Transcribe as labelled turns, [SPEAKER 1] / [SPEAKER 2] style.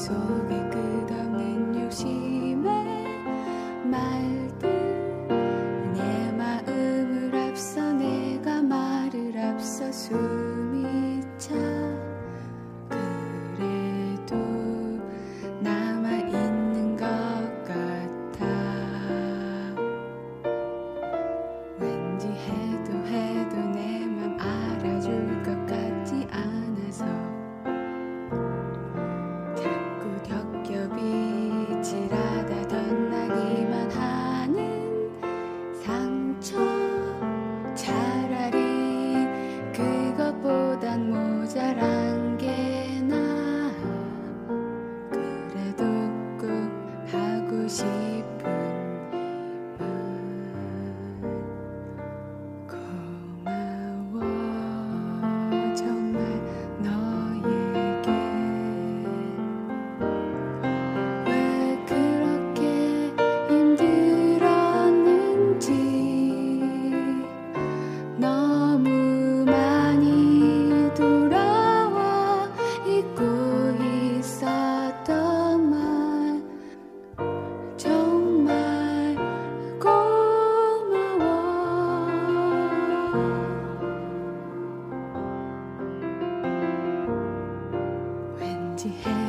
[SPEAKER 1] 속에 끝없는 욕심에 말들 내 마음을 앞서 내가 말을 앞서 숨이 차 그래도 남아있는 것 같아 왠지 해도 내 맘 알아줄 것 같지 않아서 자꾸 겹겹이 칠하다 덧나기만 하는 상처 차라리 그것보단 모자란 게 나아 그래도 꼭 하고 싶은 이만 고마워 정말 너에게 왜 그렇게 힘들었는지 너무 많이 돌아와 잊고 있었던 말 정말 고마워 왠지